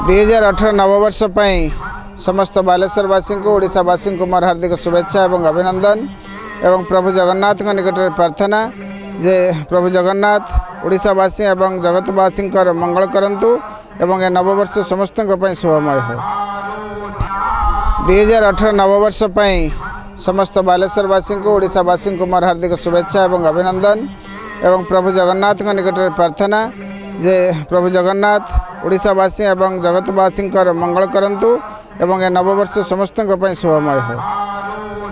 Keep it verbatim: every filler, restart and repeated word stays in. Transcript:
दुई हजार अठर नववर्ष समस्त बालेश्वरवासी को ओडिशावासी को मोर हार्दिक शुभेच्छा और अभिनंदन एवं प्रभु जगन्नाथ निकट प्रार्थना जे प्रभु जगन्नाथ ओडिशावासी और जगतवासी मंगल करंतु एवं ए नववर्ष समस्त शुभमय हो। दुई हजार अठर नववर्ष समस्त बालेश्वरवासी को ओडिशावासी को मोर हार्दिक शुभेच्छा और अभिनंदन एवं प्रभु जगन्नाथ निकट प्रार्थना जे प्रभु जगन्नाथ ओडिशावासी और जगतवासी मंगल करंतु एवं ए नववर्ष समस्त शुभमय हो।